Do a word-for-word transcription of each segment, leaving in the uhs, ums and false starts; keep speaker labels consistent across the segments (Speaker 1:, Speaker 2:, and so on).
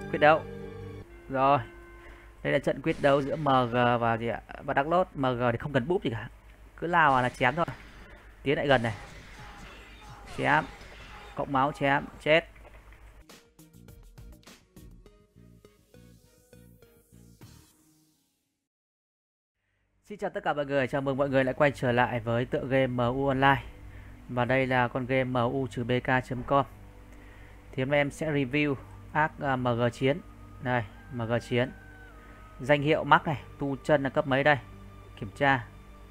Speaker 1: quyết đấu. Rồi, đây là trận quyết đấu giữa em giê và gì ạ? Và Darklord. em giê thì không cần búp gì cả, cứ lao vào là chém thôi. Tiến lại gần này, chém, cộng máu chém, chết. Xin chào tất cả mọi người, chào mừng mọi người lại quay trở lại với tựa game em u Online. Và đây là con game em u b k chấm com. Thì hôm nay em sẽ review ác uh, em giê chiến. Đây, em giê chiến. Danh hiệu mắc này, tu chân là cấp mấy đây? Kiểm tra.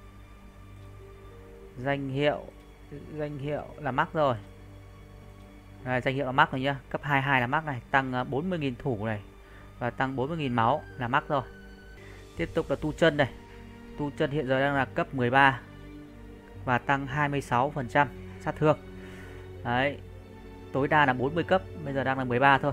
Speaker 1: Danh hiệu danh hiệu là mắc rồi. Đây, danh hiệu là mắc rồi nhá, cấp hai mươi hai là mắc này, tăng uh, bốn mươi nghìn thủ này và tăng bốn mươi nghìn máu là mắc rồi. Tiếp tục là tu chân này. Tu chân hiện giờ đang là cấp mười ba và tăng hai mươi sáu phần trăm sát thương. Đấy, tối đa là bốn mươi cấp, bây giờ đang là mười ba thôi.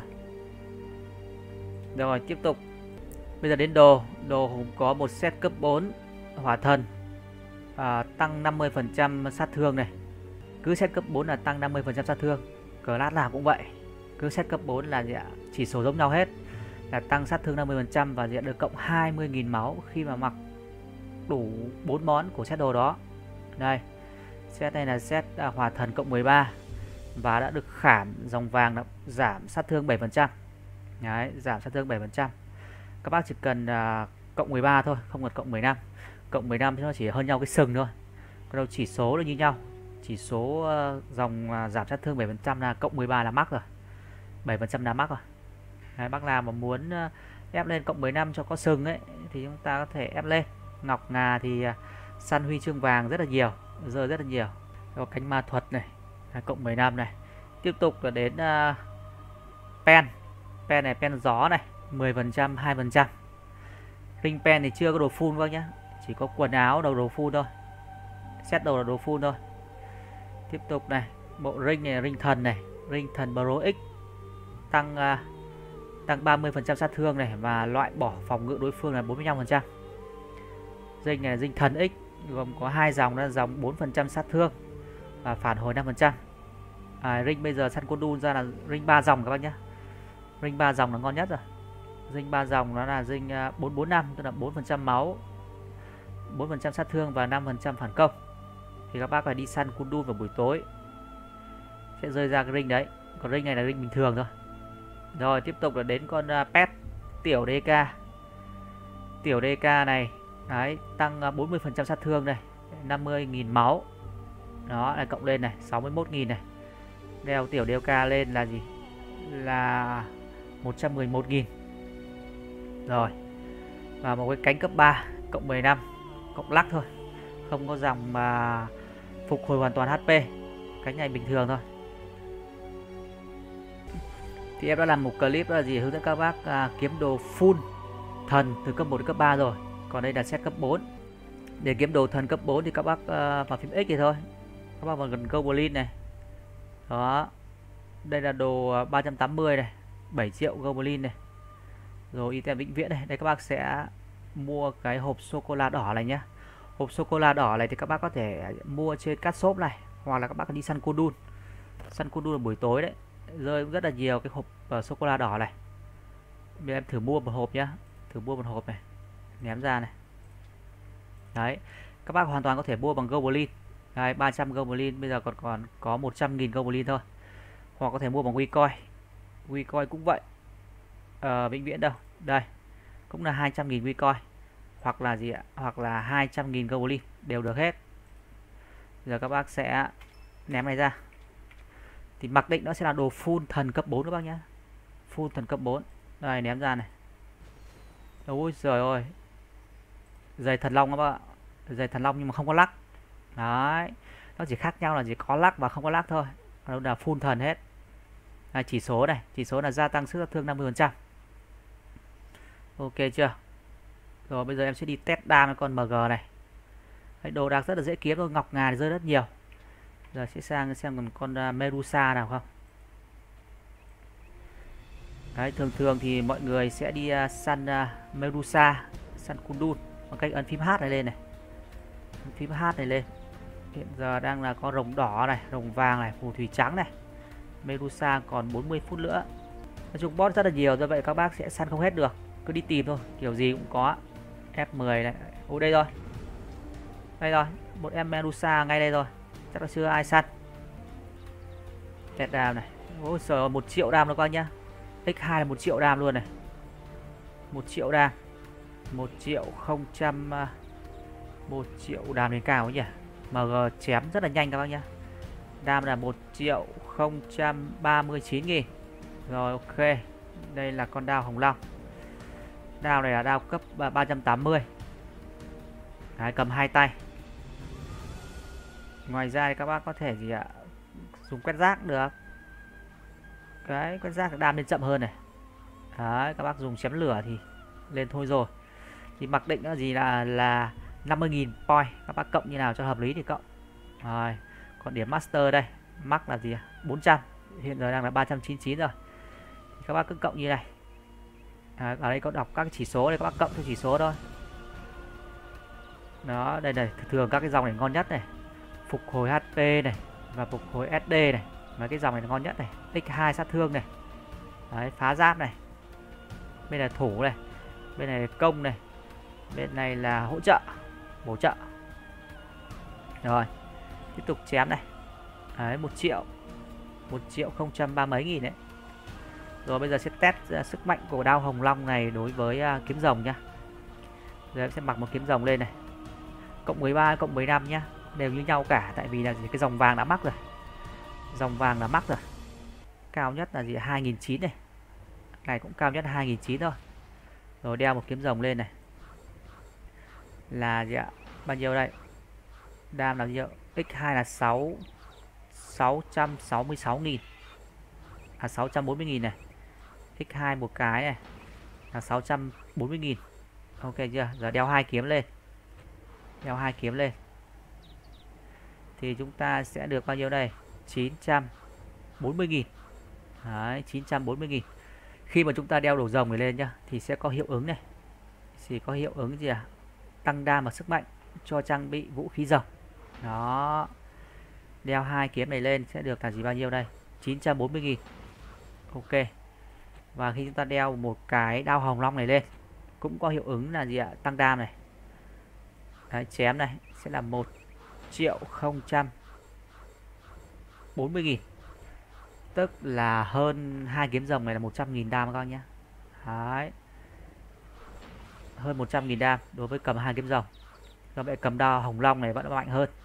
Speaker 1: Rồi, tiếp tục. Bây giờ đến đồ, đồ cũng có một set cấp bốn hỏa thần, à, tăng năm mươi phần trăm sát thương này. Cứ set cấp bốn là tăng năm mươi phần trăm sát thương. Class nào cũng vậy. Cứ set cấp bốn là chỉ số giống nhau hết, là tăng sát thương năm mươi phần trăm và được cộng hai mươi nghìn máu khi mà mặc đủ bốn món của set đồ đó. Đây, set này là set à, hỏa thần cộng mười ba và đã được khảm dòng vàng, giảm sát thương bảy phần trăm. Đấy, giảm sát thương bảy phần trăm. Các bác chỉ cần à, cộng mười ba thôi, không cần cộng mười lăm. Cộng mười lăm thì nó chỉ hơn nhau cái sừng thôi. Còn đâu chỉ số là như nhau. Chỉ số uh, dòng uh, giảm sát thương bảy phần trăm là cộng mười ba là mắc rồi. bảy phần trăm là mắc rồi. Đấy, bác nào mà muốn uh, ép lên cộng mười lăm cho có sừng ấy thì chúng ta có thể ép lên. Ngọc ngà thì uh, săn huy chương vàng rất là nhiều, rơi rất là nhiều. Có cánh ma thuật này, cộng mười lăm này. Tiếp tục là đến uh, pen. Pen này, pen gió này, mười phần trăm, hai phần trăm. Ring pen thì chưa có đồ full các nhá, chỉ có quần áo đầu đồ full thôi. Set đồ là đồ full thôi. Tiếp tục này, bộ ring này, ring thần này, ring thần Pro X tăng uh, tăng ba mươi phần trăm sát thương này và loại bỏ phòng ngự đối phương là bốn mươi lăm phần trăm. Ring này là ring thần X, gồm có hai dòng, là dòng bốn phần trăm sát thương và phản hồi năm phần trăm. À, ring bây giờ săn Côn ra là ring ba dòng các bác nhé. Ring ba dòng là ngon nhất rồi. Ring ba dòng nó là ring uh, bốn bốn năm, tức là bốn phần trăm máu, bốn phần trăm sát thương và năm phần trăm phản công. Thì các bác phải đi săn Côn vào buổi tối sẽ rơi ra cái ring đấy. Còn ring này là ring bình thường thôi. Rồi, tiếp tục là đến con uh, pet tiểu đê ca. Tiểu đê ca này đấy, tăng uh, bốn mươi phần trăm sát thương này, năm mươi nghìn máu. Đó, này cộng lên này, sáu mươi mốt nghìn này. Đeo tiểu đê ca lên là gì? Là một trăm mười một nghìn. Rồi. Và một cái cánh cấp ba cộng mười lăm, cộng lắc thôi. Không có dòng mà phục hồi hoàn toàn hát pê. Cánh này bình thường thôi. Thì em đã làm một clip là gì, hướng dẫn các bác à, kiếm đồ full thần từ cấp một đến cấp ba rồi. Còn đây là set cấp bốn. Để kiếm đồ thần cấp bốn thì các bác à, vào phím X thì thôi. Các bác vào gần Goblin này. Đó. Đây là đồ ba trăm tám mươi này, bảy triệu Goblin này. Rồi item vĩnh viễn này. Đây các bác sẽ mua cái hộp sô-cô-la đỏ này nhá. Hộp sô-cô-la đỏ này thì các bác có thể mua trên các shop này, hoặc là các bác đi săn Côn Đun. Săn Côn Đun buổi tối đấy, rơi rất là nhiều cái hộp uh, sô-cô-la đỏ này. Bây giờ em thử mua một hộp nhá. Thử mua một hộp này, ném ra này. Đấy, các bác hoàn toàn có thể mua bằng Goblin. Đấy, ba trăm Goblin, bây giờ còn còn có một trăm nghìn Goblin thôi. Hoặc có thể mua bằng WeCoin. WeCoin cũng vậy. Ờ, vĩnh viễn đâu. Đây, cũng là hai trăm nghìn WeCoin. Hoặc là gì ạ? Hoặc là hai trăm nghìn Goblin, đều được hết. Giờ các bác sẽ ném này ra. Thì mặc định nó sẽ là đồ full thần cấp bốn các bác nhé. Full thần cấp bốn. Đây, ném ra này. Ôi trời ơi. Giày thần long các bác ạ. Giày thần long nhưng mà không có lắc. Đấy. Nó chỉ khác nhau là chỉ có lắc và không có lắc thôi. Nó là full thần hết. Đây, chỉ số này. Chỉ số là gia tăng sức sát thương năm mươi phần trăm. Ok chưa? Rồi bây giờ em sẽ đi test đam với con em giê này. Đấy, đồ đạc rất là dễ kiếm thôi. Ngọc ngà thì rơi rất nhiều. Giờ sẽ sang xem còn con uh, Medusa nào không. Đấy, thường thường thì mọi người sẽ đi uh, săn uh, Medusa, săn Kundun bằng cách ấn phím H này lên này. Ấn phím H này lên. Hiện giờ đang là có rồng đỏ này, rồng vàng này, phù thủy trắng này. Medusa còn bốn mươi phút nữa. Nói chung boss rất là nhiều, do vậy các bác sẽ săn không hết được, cứ đi tìm thôi, kiểu gì cũng có. F mười này, ô đây rồi, đây rồi, một em Medusa ngay đây rồi, chắc là chưa ai săn. Tẹt đam này, ôi trời, một triệu đam rồi coi nhá. X hai là một triệu đam luôn này, một triệu đam, một triệu không trăm, một triệu đam đến cao nhỉ. em giê chém rất là nhanh các bác nhá. Đam là một triệu không trăm ba mươi chín nghìn. Rồi ok, đây là con đao Hồng Long. Đao này là đao cấp ba trăm tám mươi. Đấy, cầm hai tay. Ngoài ra thì các bác có thể gì ạ, dùng quét rác được. Cái quét rác đam lên chậm hơn này. Đấy, các bác dùng chém lửa thì lên thôi rồi. Thì mặc định là gì là là năm mươi nghìn point, các bác cộng như nào cho hợp lý thì cộng. Rồi, còn điểm master đây, max là gì? bốn trăm, hiện giờ đang là ba trăm chín mươi chín rồi. Thì các bác cứ cộng như này. À, ở đây có đọc các chỉ số đây, các bác cộng theo chỉ số thôi. Đó, đây này, thường các cái dòng này ngon nhất này. Phục hồi hát pê này và phục hồi ét đê này, mấy cái dòng này ngon nhất này. X hai sát thương này. Đấy, phá giáp này. Bên này thủ này, bên này là công này, bên này là hỗ trợ, bổ trợ. Rồi, tiếp tục chém này. Đấy, một triệu, một triệu không trăm ba mấy nghìn đấy. Rồi bây giờ sẽ test uh, sức mạnh của đao Hồng Long này đối với uh, kiếm rồng nhá. Giờ em sẽ mặc một kiếm rồng lên này. Cộng mười ba, cộng mười lăm nhá, đều như nhau cả, tại vì là gì, cái dòng vàng đã mắc rồi. Dòng vàng đã mắc rồi. Cao nhất là gì, hai nghìn chín trăm này. Này cũng cao nhất là hai nghìn chín trăm thôi. Rồi đeo một kiếm rồng lên này. Là gì ạ? Bao nhiêu đây? Đam là nhiêu? X hai là sáu sáu trăm sáu mươi sáu nghìn. À sáu trăm bốn mươi nghìn này. X hai một cái này là sáu trăm bốn mươi nghìn. Ok chưa? Giờ đeo hai kiếm lên. Đeo hai kiếm lên. Thì chúng ta sẽ được bao nhiêu đây? chín trăm bốn mươi nghìn. Đấy, chín trăm bốn mươi nghìn. Khi mà chúng ta đeo đồ rồng này lên nhá, thì sẽ có hiệu ứng này. Thì có hiệu ứng gì à? Tăng đam và sức mạnh cho trang bị vũ khí rồng. Đó. Đeo hai kiếm này lên sẽ được là gì, bao nhiêu đây? chín trăm bốn mươi nghìn. Ok. Và khi chúng ta đeo một cái đao Hồng Long này lên, cũng có hiệu ứng là gì ạ? Tăng đam này. Đấy, chém này sẽ là một triệu không trăm bốn mươi nghìn. Tức là hơn hai kiếm rồng này là một trăm nghìn đam các bác nhé. Đấy. Hơn một trăm nghìn đam đối với cầm hai kiếm rồng. Do vậy cầm đao Hồng Long này vẫn mạnh hơn.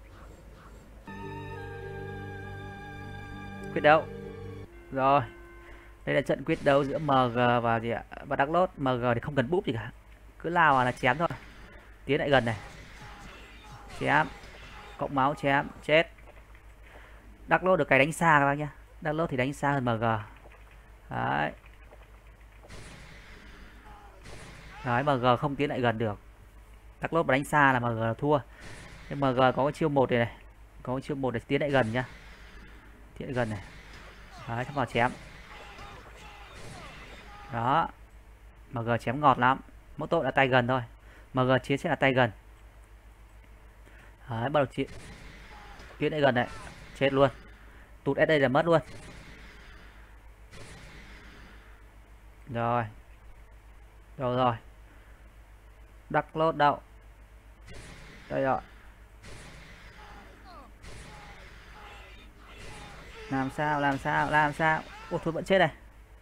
Speaker 1: Quyết đấu. Rồi. Đây là trận quyết đấu giữa em giê và gì ạ? Và Đắc Lốt. em giê thì không cần búp gì cả. Cứ lao là chém thôi. Tiến lại gần này. Chém. Cộng máu chém. Chết. Đắc Lốt được cái đánh xa các bác nhá. Đắc Lốt thì đánh xa hơn em giê. Đấy. Đấy, em giê không tiến lại gần được. Đắc Lốt mà đánh xa là em giê là thua. Nhưng em giê có cái chiêu một này này. Có cái chiêu một để tiến lại gần nhá. Tiến lại gần này. Đấy, thăm vào chém. Đó. em giê chém ngọt lắm. Mỗi tội là tay gần thôi. em giê chiến sẽ là tay gần. Đấy, bắt đầu chiến. Tiến lại gần này. Chết luôn. Tụt ét đây là mất luôn. Rồi. Rồi rồi. Đắc Lốt đâu? Đây rồi. Làm sao, làm sao, làm sao? Ủa thôi vẫn chết này.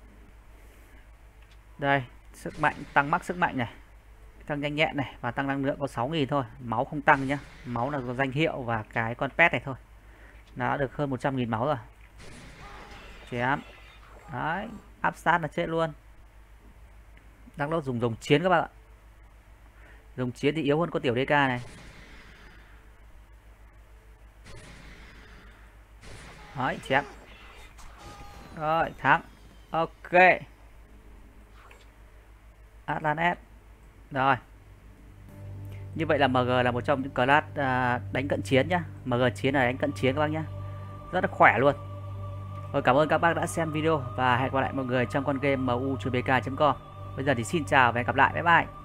Speaker 1: Đây, sức mạnh, tăng mắc sức mạnh này. Tăng nhanh nhẹn này và tăng năng lượng có sáu nghìn thôi. Máu không tăng nhá. Máu là danh hiệu và cái con pet này thôi. Nó đã được hơn một trăm nghìn máu rồi. Chém. Đấy, áp sát là chết luôn. Đắc Lốt dùng dùng chiến các bạn ạ. Dùng chiến thì yếu hơn con tiểu đê ca này. Đấy, chém. Rồi, thắng. Ok. Atlantis. Rồi. Như vậy là em giê là một trong những class à, đánh cận chiến nhá. em giê chiến là đánh cận chiến các bác nhá. Rất là khỏe luôn. Rồi, cảm ơn các bác đã xem video và hẹn gặp lại mọi người trong con game em u chấm b k chấm com. Bây giờ thì xin chào và hẹn gặp lại. Bye bye.